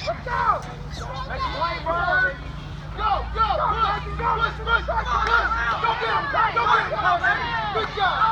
Let's go! Let's play, Bird! Go, go! Push, push, push! Go get him! Go get him! Good job!